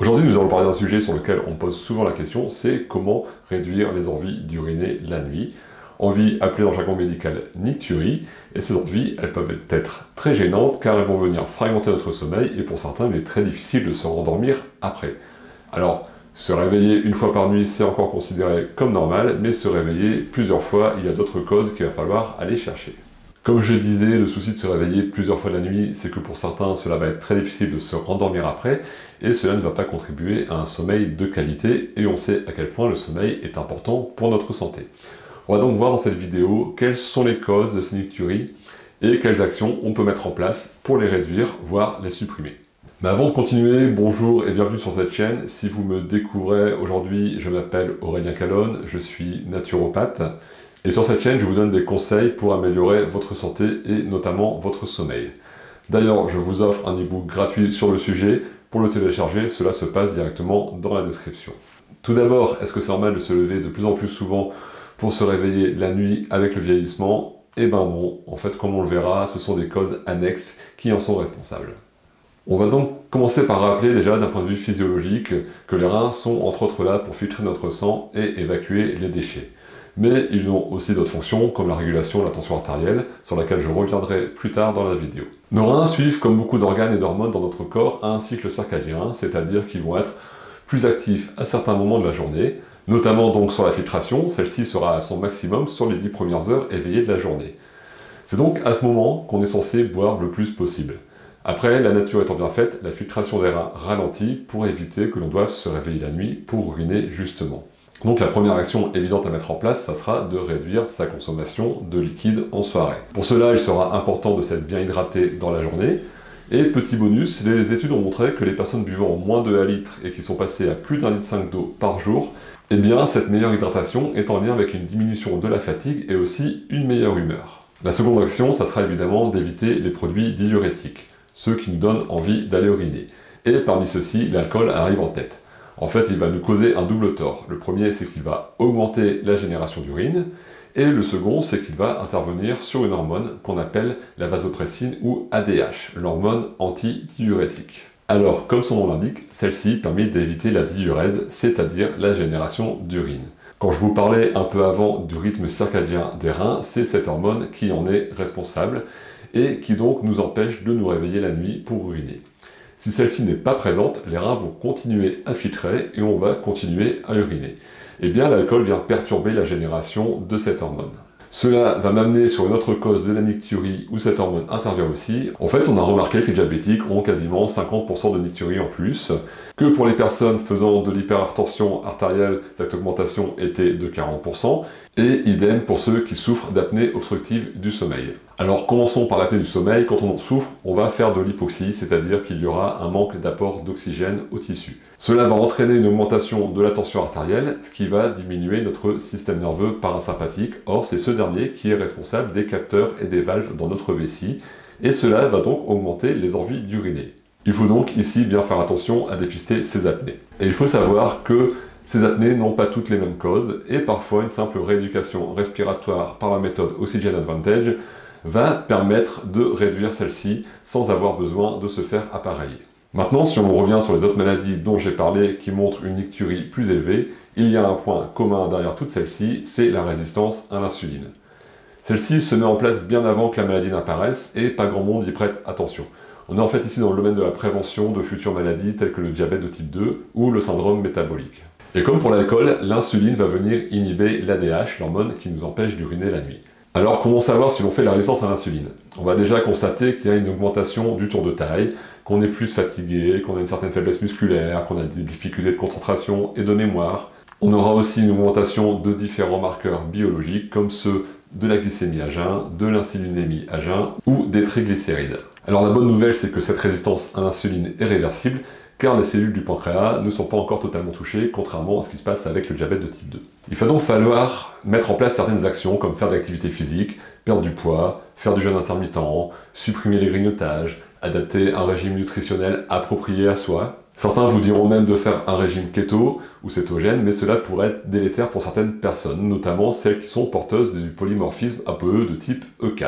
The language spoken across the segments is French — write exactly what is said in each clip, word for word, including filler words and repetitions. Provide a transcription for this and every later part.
Aujourd'hui, nous allons parler d'un sujet sur lequel on pose souvent la question, c'est comment réduire les envies d'uriner la nuit. Envies appelées dans le jargon médical nicturie, et ces envies, elles peuvent être très gênantes car elles vont venir fragmenter notre sommeil et pour certains, il est très difficile de se rendormir après. Alors, se réveiller une fois par nuit, c'est encore considéré comme normal, mais se réveiller plusieurs fois, il y a d'autres causes qu'il va falloir aller chercher. Comme je disais, le souci de se réveiller plusieurs fois la nuit, c'est que pour certains, cela va être très difficile de se rendormir après, et cela ne va pas contribuer à un sommeil de qualité, et on sait à quel point le sommeil est important pour notre santé. On va donc voir dans cette vidéo quelles sont les causes de ces nicturies, et quelles actions on peut mettre en place pour les réduire, voire les supprimer. Mais avant de continuer, bonjour et bienvenue sur cette chaîne. Si vous me découvrez aujourd'hui, je m'appelle Aurélien Calonne, je suis naturopathe. Et sur cette chaîne, je vous donne des conseils pour améliorer votre santé et notamment votre sommeil. D'ailleurs, je vous offre un e-book gratuit sur le sujet. Pour le télécharger, cela se passe directement dans la description. Tout d'abord, est-ce que c'est normal de se lever de plus en plus souvent pour se réveiller la nuit avec le vieillissement? Eh ben non, en fait, comme on le verra, ce sont des causes annexes qui en sont responsables. On va donc commencer par rappeler déjà d'un point de vue physiologique que les reins sont entre autres là pour filtrer notre sang et évacuer les déchets. Mais ils ont aussi d'autres fonctions comme la régulation de la tension artérielle, sur laquelle je reviendrai plus tard dans la vidéo. Nos reins suivent, comme beaucoup d'organes et d'hormones dans notre corps, un cycle circadien, c'est-à-dire qu'ils vont être plus actifs à certains moments de la journée, notamment donc sur la filtration, celle-ci sera à son maximum sur les dix premières heures éveillées de la journée. C'est donc à ce moment qu'on est censé boire le plus possible. Après, la nature étant bien faite, la filtration des reins ralentit pour éviter que l'on doive se réveiller la nuit pour uriner justement. Donc la première action évidente à mettre en place, ça sera de réduire sa consommation de liquide en soirée. Pour cela, il sera important de s'être bien hydraté dans la journée. Et petit bonus, les études ont montré que les personnes buvant moins de un litre et qui sont passées à plus d'un litre cinq d'eau par jour, eh bien cette meilleure hydratation est en lien avec une diminution de la fatigue et aussi une meilleure humeur. La seconde action, ça sera évidemment d'éviter les produits diurétiques, ceux qui nous donnent envie d'aller uriner. Et parmi ceux-ci, l'alcool arrive en tête. En fait, il va nous causer un double tort. Le premier, c'est qu'il va augmenter la génération d'urine, et le second, c'est qu'il va intervenir sur une hormone qu'on appelle la vasopressine ou A D H, l'hormone antidiurétique. Alors, comme son nom l'indique, celle-ci permet d'éviter la diurèse, c'est-à-dire la génération d'urine. Quand je vous parlais un peu avant du rythme circadien des reins, c'est cette hormone qui en est responsable, et qui donc nous empêche de nous réveiller la nuit pour uriner. Si celle-ci n'est pas présente, les reins vont continuer à filtrer et on va continuer à uriner. Eh bien, l'alcool vient perturber la génération de cette hormone. Cela va m'amener sur une autre cause de la nicturie où cette hormone intervient aussi. En fait, on a remarqué que les diabétiques ont quasiment cinquante pour cent de nicturie en plus, que pour les personnes faisant de l'hypertension artérielle, cette augmentation était de quarante pour cent, et idem pour ceux qui souffrent d'apnée obstructive du sommeil. Alors commençons par l'apnée du sommeil. Quand on en souffre, on va faire de l'hypoxie, c'est-à-dire qu'il y aura un manque d'apport d'oxygène au tissu. Cela va entraîner une augmentation de la tension artérielle, ce qui va diminuer notre système nerveux parasympathique. Or, c'est ce dernier qui est responsable des capteurs et des valves dans notre vessie, et cela va donc augmenter les envies d'uriner. Il faut donc ici bien faire attention à dépister ces apnées. Et il faut savoir que ces apnées n'ont pas toutes les mêmes causes, et parfois une simple rééducation respiratoire par la méthode Oxygen Advantage va permettre de réduire celle-ci sans avoir besoin de se faire appareiller. Maintenant, si on revient sur les autres maladies dont j'ai parlé qui montrent une nicturie plus élevée, il y a un point commun derrière toutes celles-ci, c'est la résistance à l'insuline. Celle-ci se met en place bien avant que la maladie n'apparaisse et pas grand monde y prête attention. On est en fait ici dans le domaine de la prévention de futures maladies telles que le diabète de type deux ou le syndrome métabolique. Et comme pour l'alcool, l'insuline va venir inhiber l'A D H, l'hormone qui nous empêche d'uriner la nuit. Alors comment savoir si l'on fait la résistance à l'insuline? On va déjà constater qu'il y a une augmentation du tour de taille, qu'on est plus fatigué, qu'on a une certaine faiblesse musculaire, qu'on a des difficultés de concentration et de mémoire. On aura aussi une augmentation de différents marqueurs biologiques comme ceux de la glycémie à jeun, de l'insulinémie à jeun ou des triglycérides. Alors la bonne nouvelle, c'est que cette résistance à l'insuline est réversible, car les cellules du pancréas ne sont pas encore totalement touchées, contrairement à ce qui se passe avec le diabète de type deux. Il va donc falloir mettre en place certaines actions, comme faire de l'activité physique, perdre du poids, faire du jeûne intermittent, supprimer les grignotages, adapter un régime nutritionnel approprié à soi. Certains vous diront même de faire un régime keto ou cétogène, mais cela pourrait être délétère pour certaines personnes, notamment celles qui sont porteuses du polymorphisme A P E de type E quatre.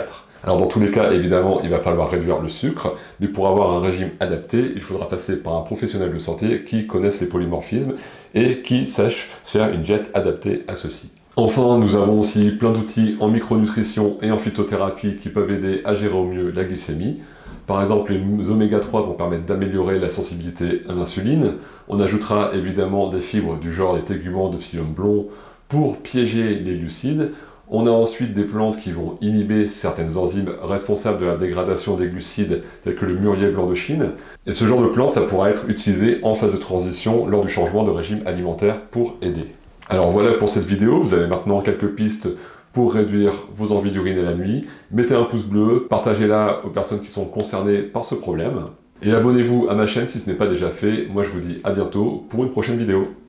Alors dans tous les cas, évidemment, il va falloir réduire le sucre, mais pour avoir un régime adapté, il faudra passer par un professionnel de santé qui connaisse les polymorphismes et qui sache faire une diète adaptée à ceci. Enfin, nous avons aussi plein d'outils en micronutrition et en phytothérapie qui peuvent aider à gérer au mieux la glycémie. Par exemple, les oméga trois vont permettre d'améliorer la sensibilité à l'insuline. On ajoutera évidemment des fibres du genre des téguments de psyllium blond pour piéger les glucides. On a ensuite des plantes qui vont inhiber certaines enzymes responsables de la dégradation des glucides, telles que le mûrier blanc de Chine. Et ce genre de plante, ça pourra être utilisé en phase de transition lors du changement de régime alimentaire pour aider. Alors voilà pour cette vidéo, vous avez maintenant quelques pistes pour réduire vos envies d'uriner la nuit. Mettez un pouce bleu, partagez-la aux personnes qui sont concernées par ce problème. Et abonnez-vous à ma chaîne si ce n'est pas déjà fait. Moi je vous dis à bientôt pour une prochaine vidéo.